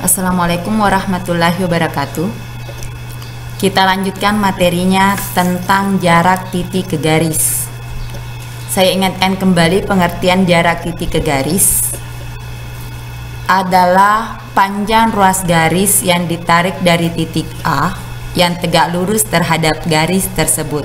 Assalamualaikum warahmatullahi wabarakatuh. Kita lanjutkan materinya tentang jarak titik ke garis. Saya ingatkan kembali pengertian jarak titik ke garis adalah panjang ruas garis yang ditarik dari titik A yang tegak lurus terhadap garis tersebut.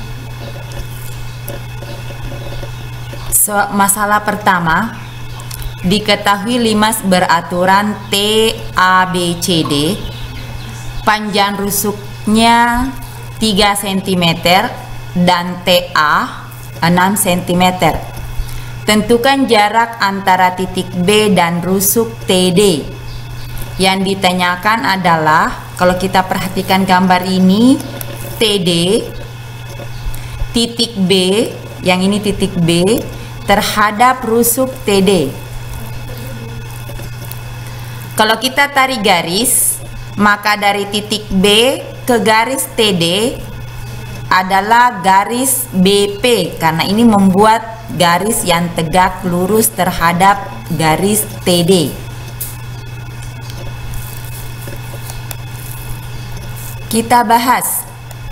Masalah pertama, diketahui limas beraturan TABCD, panjang rusuknya 3 cm dan TA 6 cm. Tentukan jarak antara titik B dan rusuk TD. Yang ditanyakan adalah, kalau kita perhatikan gambar ini, TD, titik B, yang ini titik B, terhadap rusuk TD. Kalau kita tarik garis, maka dari titik B ke garis TD adalah garis BP, karena ini membuat garis yang tegak lurus terhadap garis TD. Kita bahas,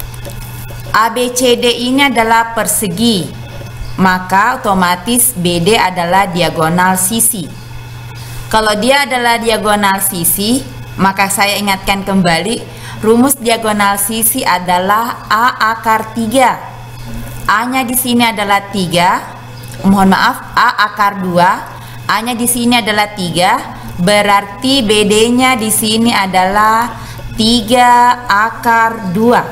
ABCD ini adalah persegi, maka otomatis BD adalah diagonal sisi. Kalau dia adalah diagonal sisi, maka saya ingatkan kembali, rumus diagonal sisi adalah A akar 3. A-nya di sini adalah 3. Mohon maaf, A akar 2. A-nya di sini adalah 3. Berarti BD-nya di sini adalah 3 akar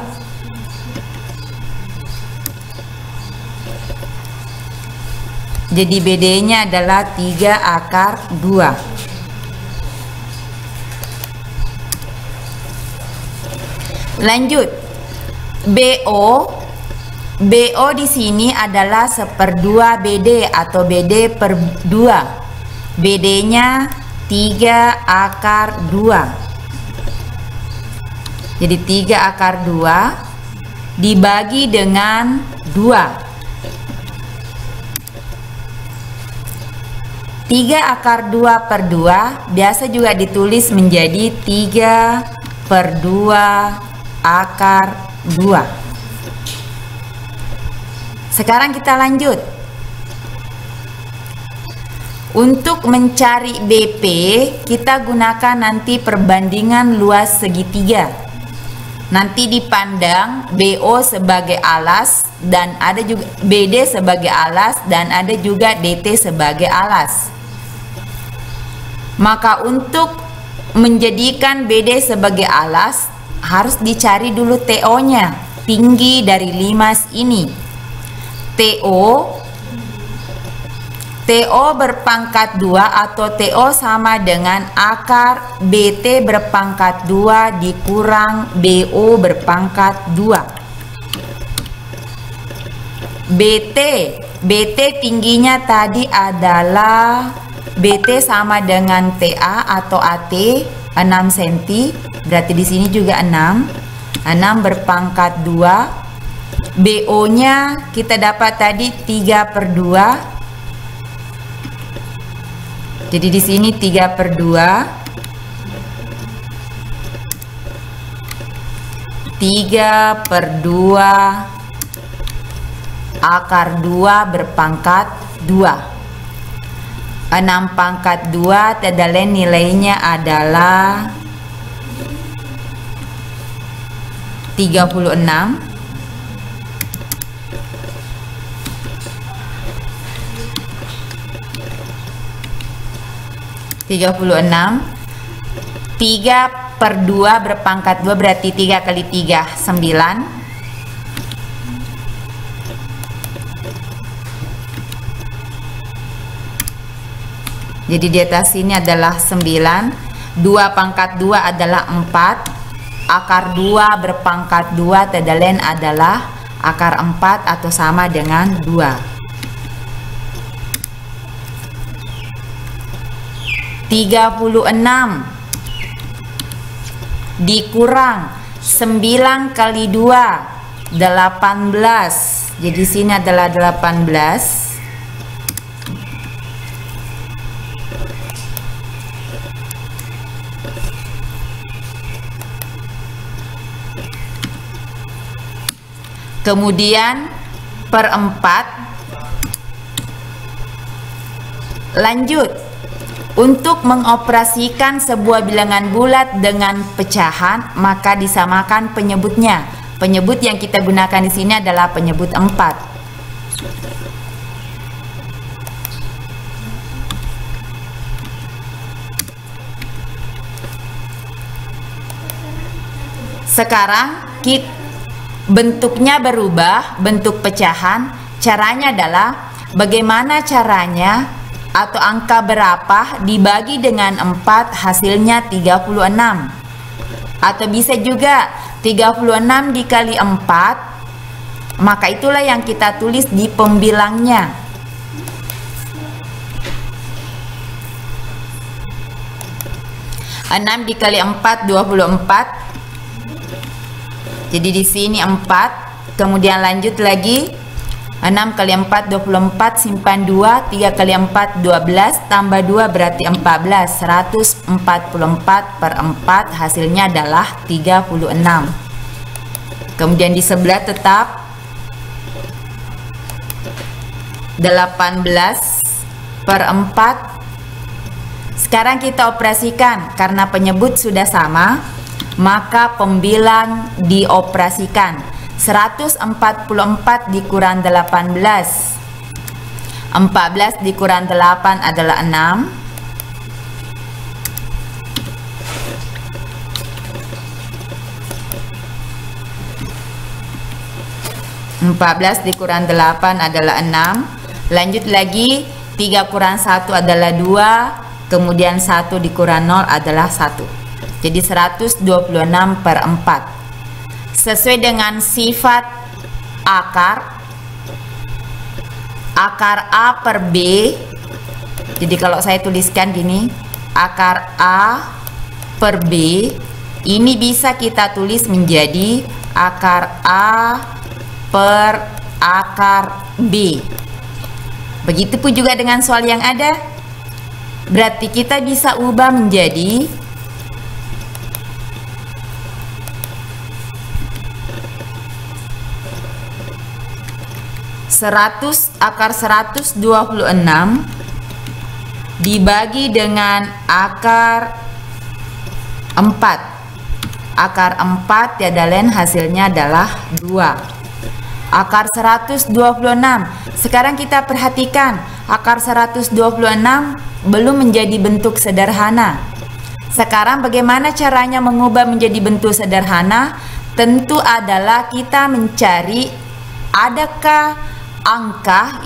2. Jadi BD-nya adalah 3 akar 2. Lanjut, BO di sini adalah 1/2 BD atau BD per 2. BD-nya 3 akar 2. Jadi 3 akar 2 dibagi dengan 2. 3 akar 2 per 2 biasa juga ditulis menjadi 3/2 akar 2. Sekarang kita lanjut. Untuk mencari BP, kita gunakan nanti perbandingan luas segitiga. Nanti dipandang BO sebagai alas dan ada juga BD sebagai alas dan ada juga DT sebagai alas. Maka untuk menjadikan BD sebagai alas harus dicari dulu TO-nya, tinggi dari limas ini. TO berpangkat 2 atau TO sama dengan akar BT berpangkat 2 dikurang BO berpangkat 2. BT tingginya tadi adalah BT sama dengan TA atau AT 6 cm, berarti di sini juga 6 berpangkat 2. BO-nya kita dapat tadi 3/2. Jadi di sini 3/2. 3/2 akar 2 berpangkat 2. 6 pangkat 2 tidak lain nilainya adalah 36. 3/2 berpangkat 2 berarti 3 kali 3 9. Jadi di atas sini adalah 9. 2 pangkat 2 adalah 4. Akar 2 berpangkat 2 tidak lain adalah akar 4 atau sama dengan 2. 36 dikurang 9 kali 2 18. Jadi sini adalah 18. kemudian per 4. Lanjut, untuk mengoperasikan sebuah bilangan bulat dengan pecahan, maka disamakan penyebutnya. Penyebut yang kita gunakan di sini adalah penyebut 4. Sekarang bentuknya berubah, bentuk pecahan. Caranya adalah bagaimana caranya atau angka berapa dibagi dengan 4 hasilnya 36. Atau bisa juga 36 dikali 4, maka itulah yang kita tulis di pembilangnya. Enam dikali 4 24. Jadi di sini 4, kemudian lanjut lagi 6 kali 4 24, simpan 2, 3 kali 4 12, tambah 2 berarti 14. 144 per 4 hasilnya adalah 36. Kemudian di sebelah tetap 18 per 4. Sekarang kita operasikan, karena penyebut sudah sama, maka pembilang dioperasikan. 144 dikurang 18. 14 dikurang 8 adalah 6. 14 dikurang 8 adalah 6. Lanjut lagi, 3 kurang 1 adalah 2. Kemudian 1 dikurang 0 adalah 1. Jadi 126 per 4. Sesuai dengan sifat akar A per B. Jadi kalau saya tuliskan gini, akar A per B, ini bisa kita tulis menjadi akar A per akar B. Begitupun juga dengan soal yang ada. Berarti kita bisa ubah menjadi akar 126 dibagi dengan akar 4. Akar 4 tiada lain hasilnya adalah 2. Akar 126. Sekarang kita perhatikan, akar 126 belum menjadi bentuk sederhana. Sekarang bagaimana caranya mengubah menjadi bentuk sederhana? Tentu adalah kita mencari adakah angka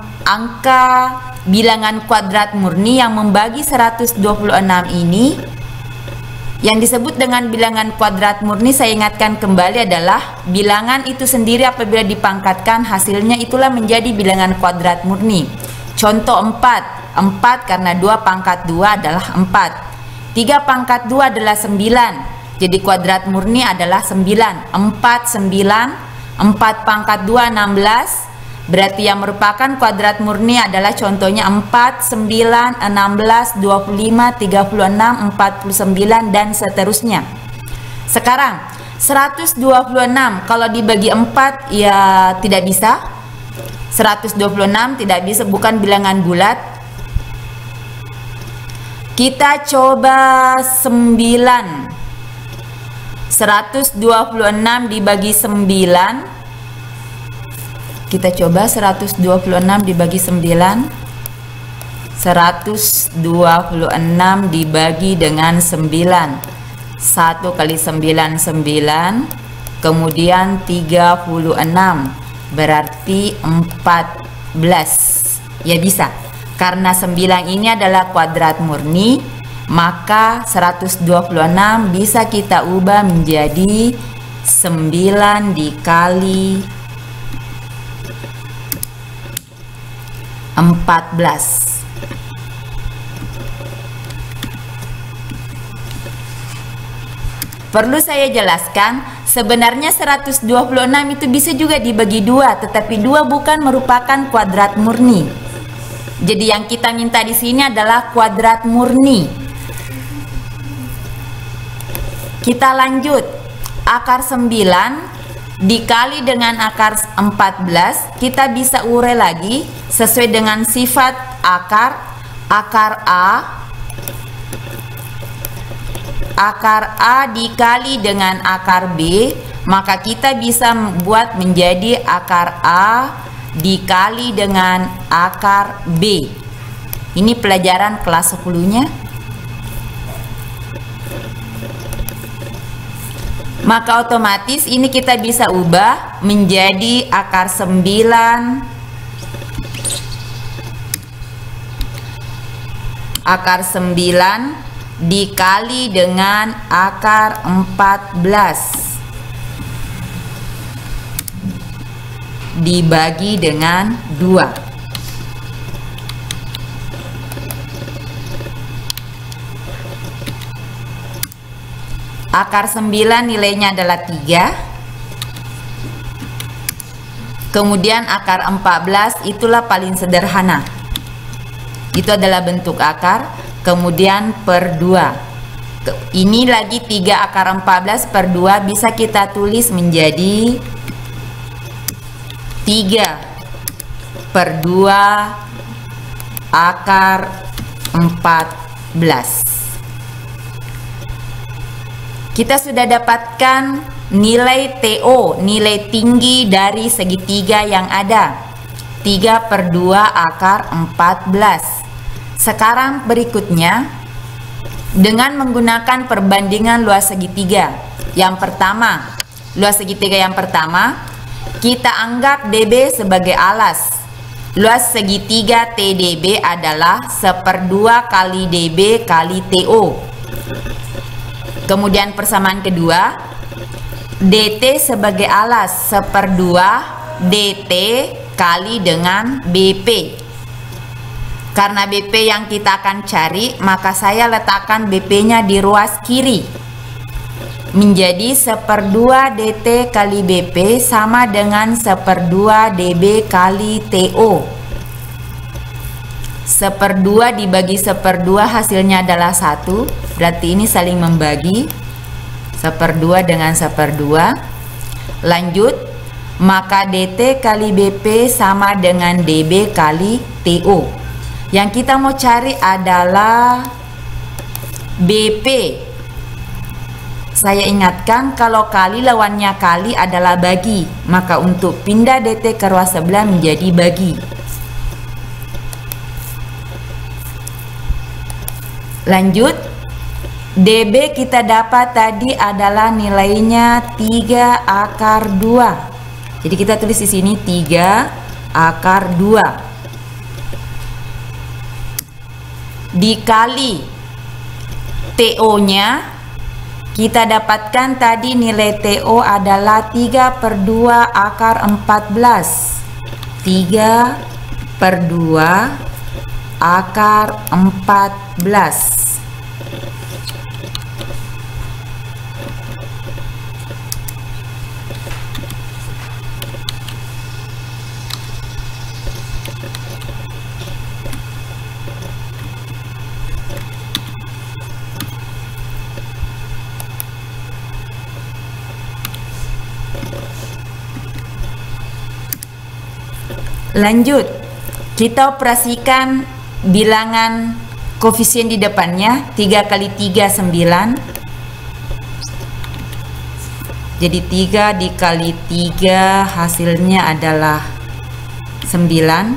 bilangan kuadrat murni yang membagi 126 ini. Yang disebut dengan bilangan kuadrat murni, saya ingatkan kembali, adalah bilangan itu sendiri apabila dipangkatkan hasilnya itulah menjadi bilangan kuadrat murni. Contoh 4 karena 2 pangkat 2 adalah 4. 3 pangkat 2 adalah 9. Jadi kuadrat murni adalah 9. 4 pangkat 2 16. Berarti yang merupakan kuadrat murni adalah contohnya 4, 9, 16, 25, 36, 49 dan seterusnya. Sekarang 126 kalau dibagi 4 ya tidak bisa. 126 tidak bisa, bukan bilangan bulat. Kita coba 9. 126 dibagi 9. Kita coba 126 dibagi 9. 126 dibagi dengan 9. 1 kali 9 9. Kemudian 36. Berarti 14. Ya bisa. Karena 9 ini adalah kuadrat murni, maka 126 bisa kita ubah menjadi 9 dikali 14. Perlu saya jelaskan, sebenarnya 126 itu bisa juga dibagi 2, tetapi 2 bukan merupakan kuadrat murni. Jadi yang kita minta di sini adalah kuadrat murni. Kita lanjut. Akar 9 dikali dengan akar 14, kita bisa urai lagi sesuai dengan sifat akar. Akar A dikali dengan akar B, maka kita bisa buat menjadi akar A dikali dengan akar B. Ini pelajaran kelas 10-nya. Maka otomatis ini kita bisa ubah menjadi akar 9 dikali dengan akar 14 dibagi dengan 2. Akar 9 nilainya adalah 3. Kemudian akar 14 itulah paling sederhana. Itu adalah bentuk akar, kemudian per 2. Ini lagi 3 akar 14 per 2 bisa kita tulis menjadi 3 per 2 akar 14. Kita sudah dapatkan nilai TO, nilai tinggi dari segitiga yang ada. 3 per 2 akar 14. Sekarang berikutnya, dengan menggunakan perbandingan luas segitiga. Yang pertama, luas segitiga yang pertama, kita anggap DB sebagai alas. Luas segitiga TDB adalah 1/2 kali DB kali TO. Kemudian persamaan kedua, DT sebagai alas 1/2 DT kali dengan BP. Karena BP yang kita akan cari, maka saya letakkan BP-nya di ruas kiri. Menjadi 1/2 DT kali BP sama dengan 1/2 DB kali TO. 1/2 dibagi 1/2 hasilnya adalah 1. Berarti ini saling membagi. 1/2 dengan 1/2. Lanjut, maka DT kali BP sama dengan DB kali TO. Yang kita mau cari adalah BP. Saya ingatkan kalau kali lawannya kali adalah bagi. Maka untuk pindah DT ke ruas sebelah menjadi bagi. Lanjut, DB kita dapat tadi adalah nilainya 3 akar 2. Jadi kita tulis di sini 3 akar 2. Dikali TO-nya, kita dapatkan tadi nilai TO adalah 3 per 2 akar 14. 3 per 2 akar 14. Lanjut, kita operasikan bilangan koefisien di depannya. 3 kali 3 9. Jadi 3 dikali 3 hasilnya adalah 9.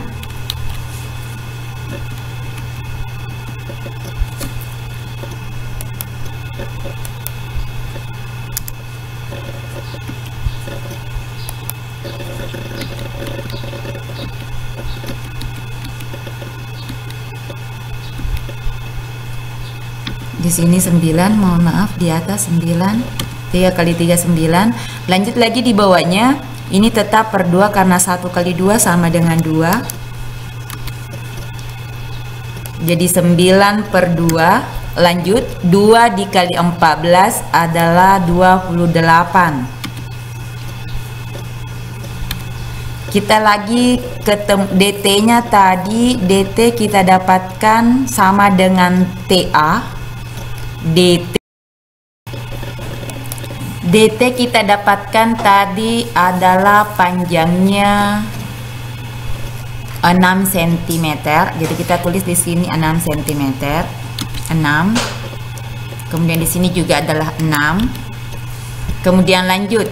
Di sini 9, mohon maaf, di atas 9. 3 kali 3 9. Lanjut lagi di bawahnya, ini tetap per 2 karena 1 kali 2 sama dengan 2. Jadi 9 per 2. Lanjut, 2 dikali 14 adalah 28. Kita lagi ketemu DT-nya tadi, DT kita dapatkan sama dengan TA. DT DT kita dapatkan tadi adalah panjangnya 6 cm. Jadi kita tulis di sini 6 cm. 6. Kemudian di sini juga adalah 6. Kemudian lanjut.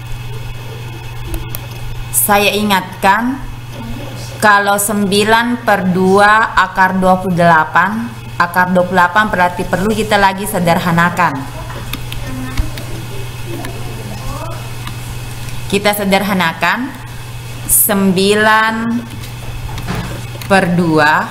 Saya ingatkan kalau 9/2 akar 28. Akar 28 berarti perlu kita lagi sederhanakan. Kita sederhanakan 9/2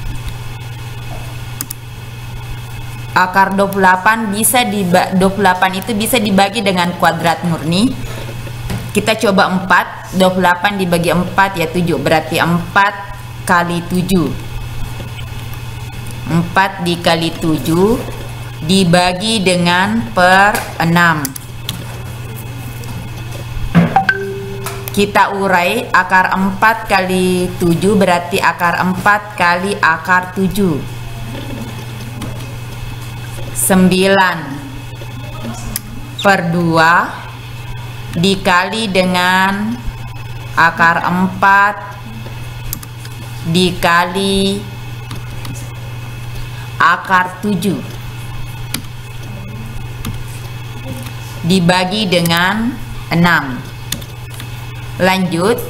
akar 28 bisa 28 itu bisa dibagi dengan kuadrat murni. Kita coba 4, 28 dibagi 4 ya 7, berarti 4 kali 7. 4 dikali 7 dibagi dengan per 6. Kita urai, akar 4 kali 7 berarti akar 4 kali akar 7. 9/2 dikali dengan akar 4 dikali akar 7 dibagi dengan 6. Lanjut,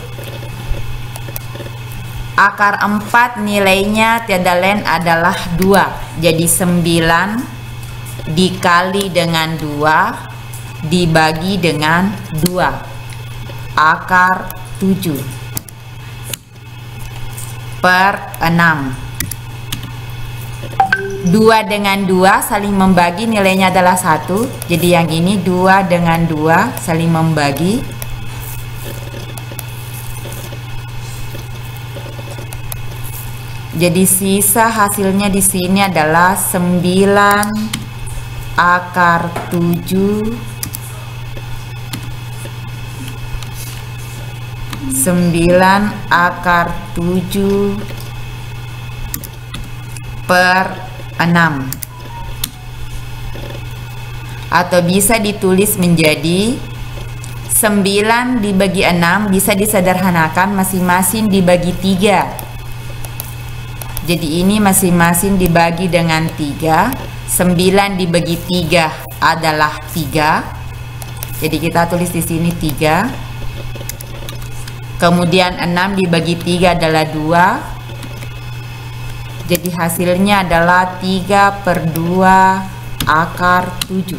akar 4 nilainya tiada lain adalah 2. Jadi 9 dikali dengan 2 dibagi dengan 2 akar 7 per 6. 2 dengan 2 saling membagi, nilainya adalah 1. Jadi yang ini 2 dengan 2 saling membagi. Jadi sisa hasilnya di sini adalah 9 akar 7 9 akar 7 per 6, atau bisa ditulis menjadi 9 dibagi 6 bisa disederhanakan masing-masing dibagi 3. Jadi ini masing-masing dibagi dengan 3. 9 dibagi 3 adalah 3. Jadi kita tulis di sini 3. Kemudian 6 dibagi 3 adalah 2. Jadi hasilnya adalah 3/2 akar 7.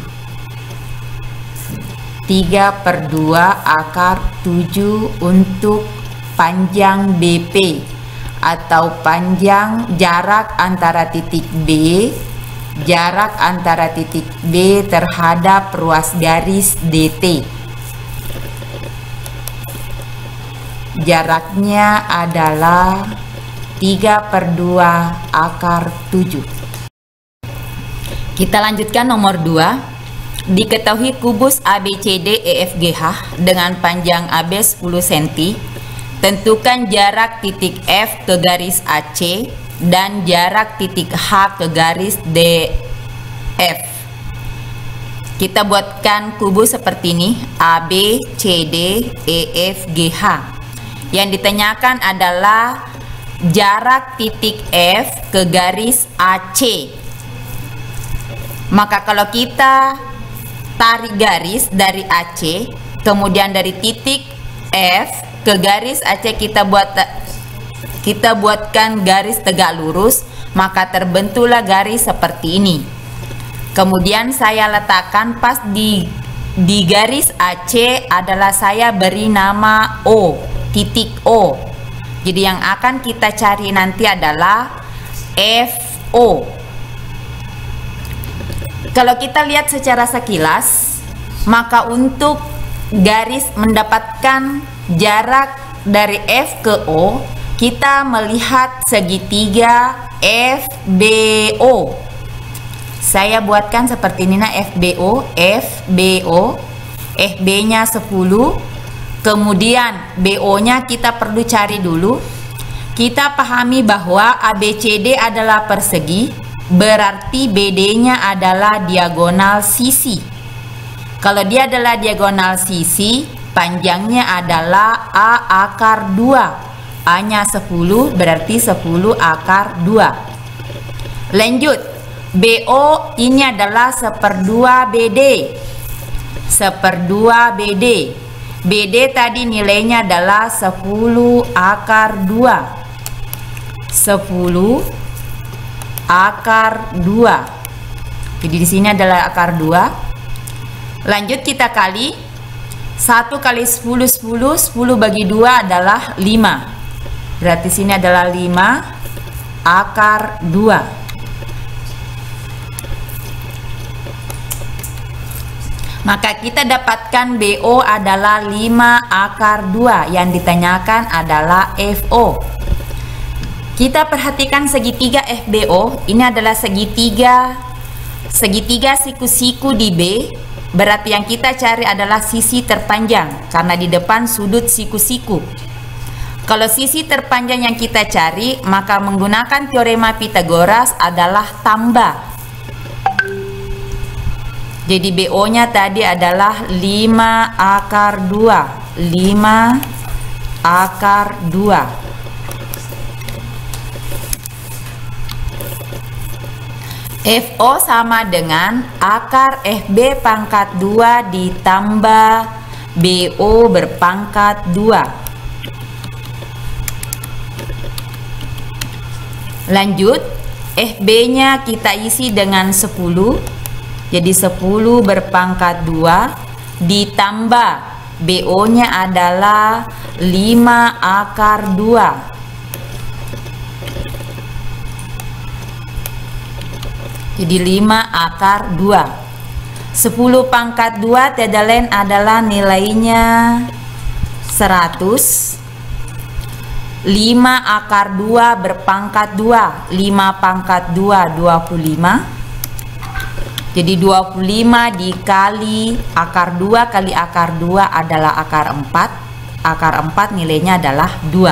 3/2 akar 7 untuk panjang BP atau panjang jarak antara titik B, jarak antara titik B terhadap ruas garis DT. Jaraknya adalah 3/2 akar 7. Kita lanjutkan nomor 2. Diketahui kubus ABCD EFGH dengan panjang AB 10 cm. Tentukan jarak titik F ke garis AC dan jarak titik H ke garis DF. Kita buatkan kubus seperti ini, ABCD EFGH. Yang ditanyakan adalah jarak titik F ke garis AC. Maka kalau kita tarik garis dari AC, kemudian dari titik F ke garis AC kita buatkan garis tegak lurus, maka terbentuklah garis seperti ini. Kemudian saya letakkan pas di garis AC adalah saya beri nama O, titik O. Jadi yang akan kita cari nanti adalah FO. Kalau kita lihat secara sekilas, maka untuk garis mendapatkan jarak dari F ke O, kita melihat segitiga FBO. Saya buatkan seperti ini, nah FBO, FB-nya 10. Kemudian BO-nya kita perlu cari dulu. Kita pahami bahwa ABCD adalah persegi, berarti BD-nya adalah diagonal sisi. Kalau dia adalah diagonal sisi, panjangnya adalah A akar 2. A-nya 10, berarti 10 akar 2. Lanjut, BO ini adalah 1/2 BD. 1/2 BD. BD tadi nilainya adalah 10 akar 2. 10 akar 2. Jadi di sini adalah akar 2. Lanjut kita kali 1 kali 10 10, 10 bagi 2 adalah 5. Berarti sini adalah 5 akar 2. Maka kita dapatkan BO adalah 5 akar 2. Yang ditanyakan adalah FO. Kita perhatikan segitiga FBO. Ini adalah segitiga siku-siku di B. Berarti yang kita cari adalah sisi terpanjang, karena di depan sudut siku-siku. Kalau sisi terpanjang yang kita cari, maka menggunakan teorema Pythagoras adalah tambah. Jadi BO-nya tadi adalah 5 akar 2. 5 akar 2. FO sama dengan akar FB pangkat 2 ditambah BO berpangkat 2. Lanjut, FB-nya kita isi dengan 10. Jadi 10 berpangkat 2 ditambah BO-nya adalah 5 akar 2. Jadi 5 akar 2. 10 pangkat 2 tiada lain adalah nilainya 100. 5 akar 2 berpangkat 2. 5 pangkat 2 25. Jadi 25 dikali akar 2 kali akar 2 adalah akar 4. Akar 4 nilainya adalah 2.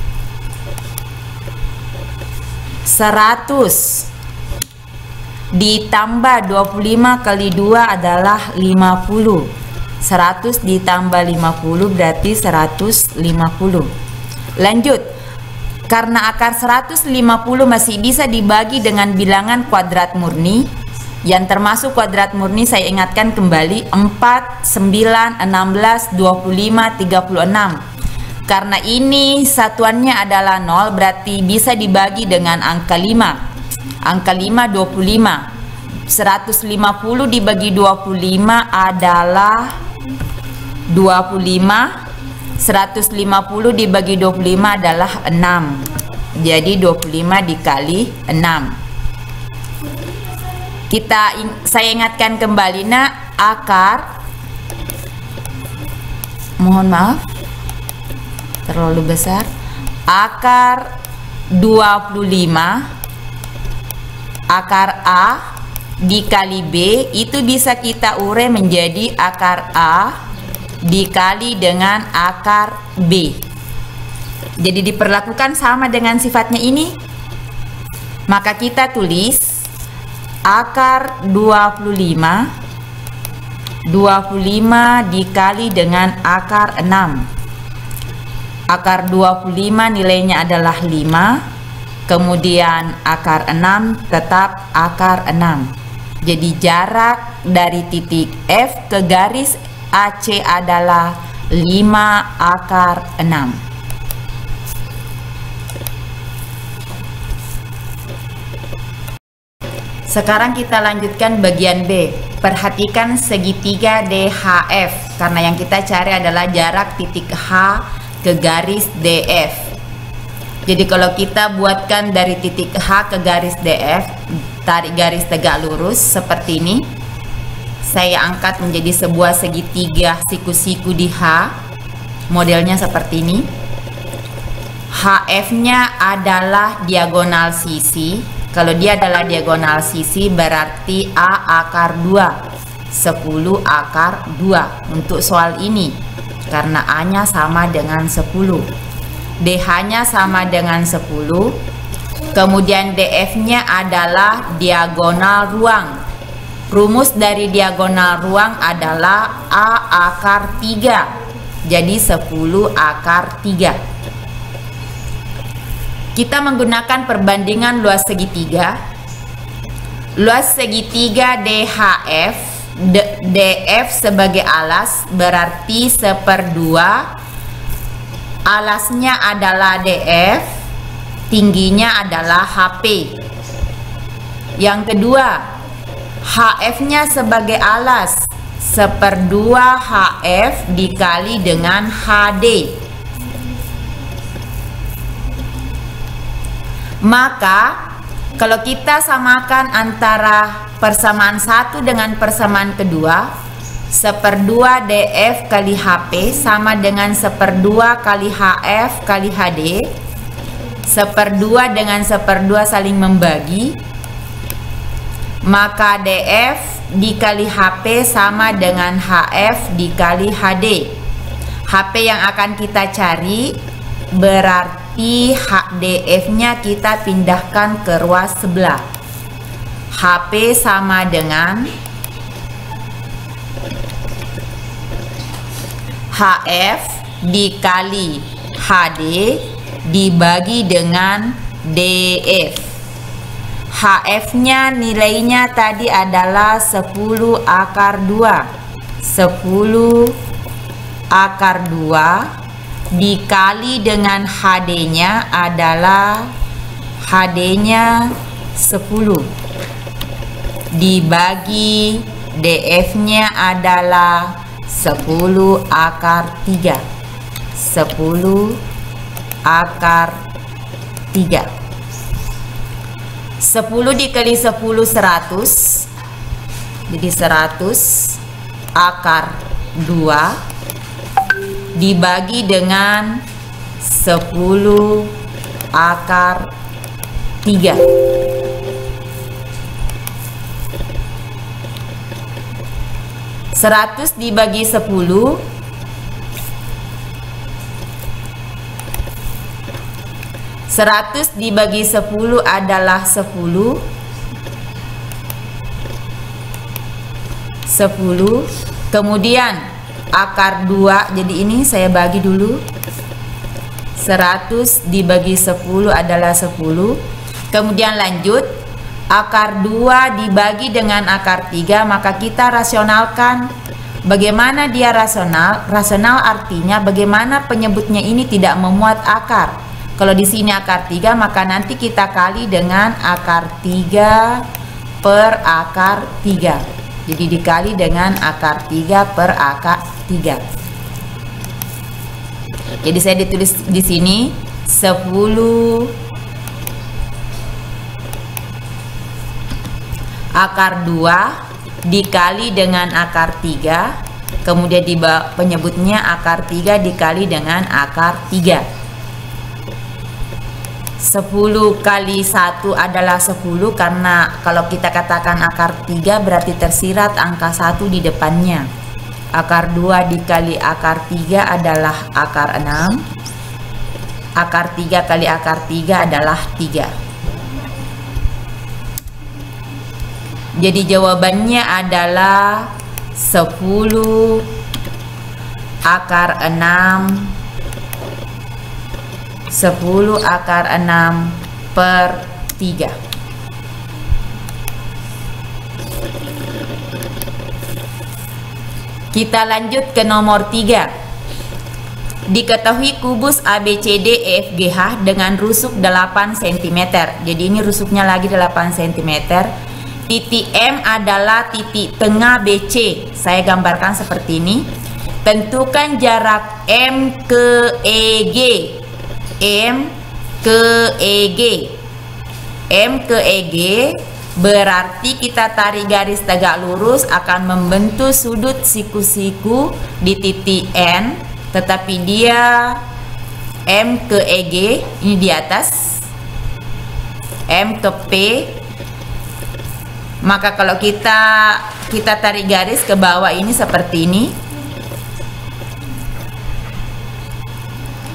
100 ditambah 25 kali 2 adalah 50. 100 ditambah 50 berarti 150. Lanjut, karena akar 150 masih bisa dibagi dengan bilangan kuadrat murni, yang termasuk kuadrat murni saya ingatkan kembali 4, 9, 16, 25, 36. Karena ini satuannya adalah 0, berarti bisa dibagi dengan angka 5. Angka 5 25. 150 dibagi 25 adalah 25. 150 dibagi 25 adalah 6. Jadi 25 dikali 6. Saya ingatkan kembali, nak, akar, mohon maaf terlalu besar, akar 25 akar A dikali B itu bisa kita urai menjadi akar A dikali dengan akar B. Jadi diperlakukan sama dengan sifatnya ini. Maka kita tulis akar 25 dikali dengan akar 6. Akar 25 nilainya adalah 5. Kemudian akar 6 tetap akar 6. Jadi jarak dari titik F ke garis AC adalah 5 akar 6. Sekarang kita lanjutkan bagian B. Perhatikan segitiga DHF, karena yang kita cari adalah jarak titik H ke garis DF. Jadi kalau kita buatkan dari titik H ke garis DF, tarik garis tegak lurus seperti ini. Saya angkat menjadi sebuah segitiga siku-siku di H. Modelnya seperti ini. HF-nya adalah diagonal sisi. Kalau dia adalah diagonal sisi berarti A akar 2. 10 akar 2 untuk soal ini. Karena A-nya sama dengan 10. DH-nya sama dengan 10. Kemudian DF-nya adalah diagonal ruang. Rumus dari diagonal ruang adalah A akar 3. Jadi 10 akar 3. Kita menggunakan perbandingan luas segitiga. Luas segitiga DHF, DF sebagai alas berarti 1/2. Alasnya adalah DF, tingginya adalah HP. Yang kedua, HF-nya sebagai alas 1/2 HF dikali dengan HD. Maka kalau kita samakan antara persamaan satu dengan persamaan kedua, 1/2 DF kali HP sama dengan 1/2 kali HF kali HD. 1/2 dengan 1/2 saling membagi, maka DF dikali HP sama dengan HF dikali HD. HP yang akan kita cari berarti HDF-nya kita pindahkan ke ruas sebelah. HP sama dengan HF dikali HD dibagi dengan DF. HF-nya nilainya tadi adalah 10 akar 2. 10 akar 2 dikali dengan HD-nya adalah HD-nya 10 dibagi DF-nya adalah 10 akar 3. 10 akar 3. 10 dikali 10 100. Jadi 100 akar 2 dibagi dengan 10 akar 3. 100 dibagi 10 100 dibagi 10 adalah 10. 10. Kemudian akar 2, jadi ini saya bagi dulu. 100 dibagi 10 adalah 10. Kemudian lanjut, akar 2 dibagi dengan akar 3, maka kita rasionalkan. Bagaimana dia rasional? Rasional artinya bagaimana penyebutnya ini tidak memuat akar. Kalau di sini akar 3, maka nanti kita kali dengan akar 3 per akar 3. Jadi dikali dengan akar 3 per akar 3. Jadi saya ditulis di sini 10 akar 2 dikali dengan akar 3, kemudian di penyebutnya akar 3 dikali dengan akar 3. 10 kali 1 adalah 10, karena kalau kita katakan akar 3 berarti tersirat angka 1 di depannya. Akar 2 dikali akar 3 adalah akar 6. Akar 3 kali akar 3 adalah 3. Jadi jawabannya adalah 10 akar 6 10 akar 6 per 3. Kita lanjut ke nomor 3. Diketahui kubus ABCDEFGH dengan rusuk 8 cm. Jadi ini rusuknya lagi 8 cm. Titik M adalah titik tengah BC. Saya gambarkan seperti ini. Tentukan jarak M ke EG. M ke EG. M ke EG berarti kita tarik garis tegak lurus akan membentuk sudut siku-siku di titik N, tetapi dia M ke EG ini di atas, M ke P. Maka kalau kita tarik garis ke bawah ini seperti ini,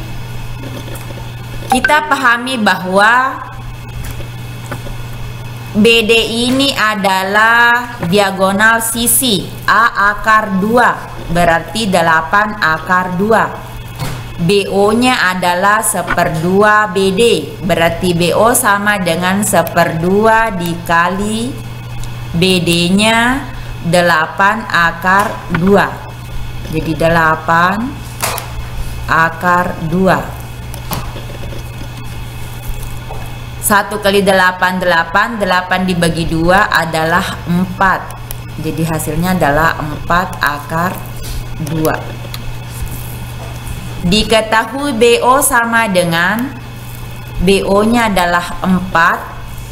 kita pahami bahwa BD ini adalah diagonal sisi A akar 2, berarti 8 akar 2. BO nya adalah 1/2 BD, berarti BO sama dengan 1/2 dikali BD nya 8 akar 2. Jadi 8 akar 2. 1 kali 8, 8 dibagi 2 adalah 4. Jadi hasilnya adalah 4 akar 2. Diketahui BO sama dengan, BO nya adalah 4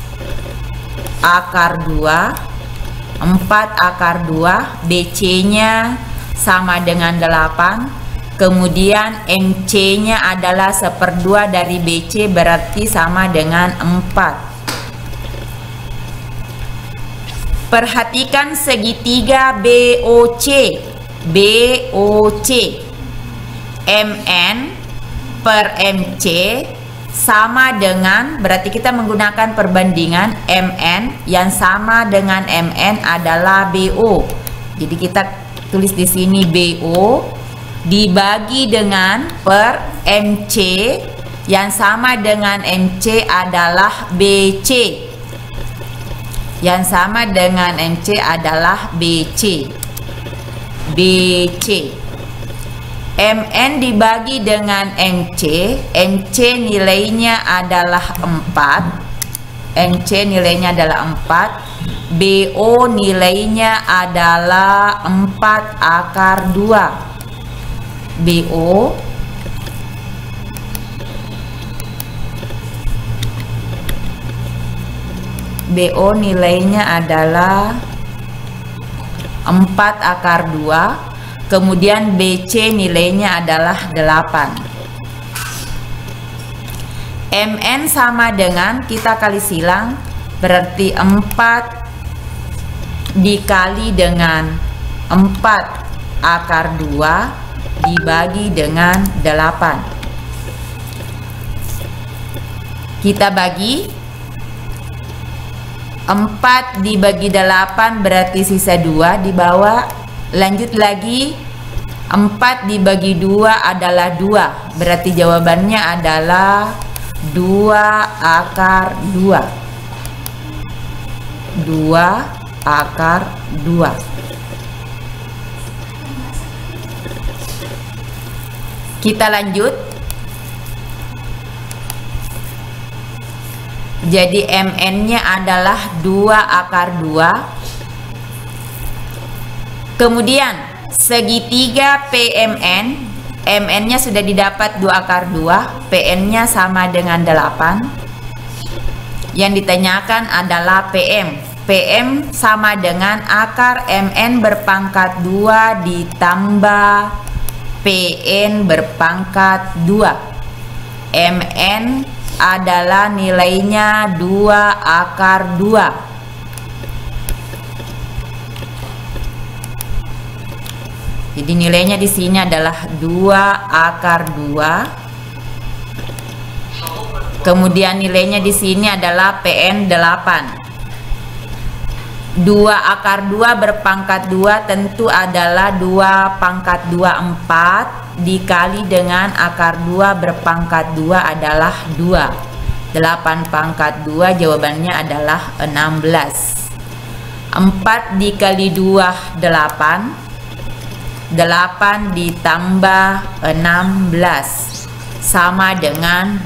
akar 2, 4 akar 2, BC nya sama dengan 8. Kemudian MC nya adalah 1/2 dari BC, berarti sama dengan 4. Perhatikan segitiga BOC. BOC MN per MC sama dengan, berarti kita menggunakan perbandingan MN yang sama dengan MN adalah BO. Jadi kita tulis di sini BO dibagi dengan per MC yang sama dengan MC adalah BC. Yang sama dengan MC adalah BC. BC. MN dibagi dengan MC. MC nilainya adalah 4. MC nilainya adalah 4. BO nilainya adalah 4 akar 2. BO nilainya adalah 4 akar 2. Kemudian BC nilainya adalah 8. MN sama dengan, kita kali silang, berarti 4 dikali dengan 4 akar 2 dibagi dengan 8. Kita bagi 4 dibagi 8 berarti sisa 2 di bawah. Lanjut lagi, 4 dibagi 2 adalah 2, berarti jawabannya adalah 2 akar 2. 2 akar 2. Kita lanjut. Jadi MN-nya adalah 2 akar 2. Kemudian segitiga PMN, MN-nya sudah didapat 2 akar 2, PN-nya sama dengan 8. Yang ditanyakan adalah PM. PM sama dengan akar MN berpangkat 2 ditambah PN berpangkat 2. MN adalah nilainya 2 akar 2. Jadi nilainya di sini adalah 2 akar 2. Kemudian nilainya di sini adalah PN 8. 2 akar 2 berpangkat 2 tentu adalah 2 pangkat 2 4 dikali dengan akar 2 berpangkat 2 adalah 2. 8 pangkat 2 jawabannya adalah 16. 4 dikali 2 8. 8 ditambah 16 sama dengan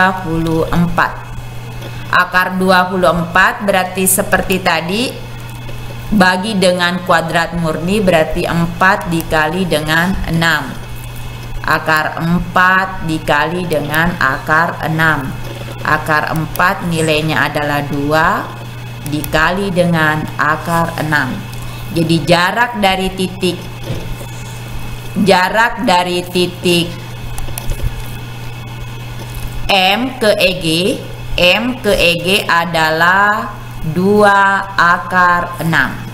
24. Akar 24 berarti seperti tadi, bagi dengan kuadrat murni berarti 4 dikali dengan 6. Akar 4 dikali dengan akar 6. Akar 4 nilainya adalah 2 dikali dengan akar 6. Jadi jarak dari titik M ke EG adalah 2 akar 6.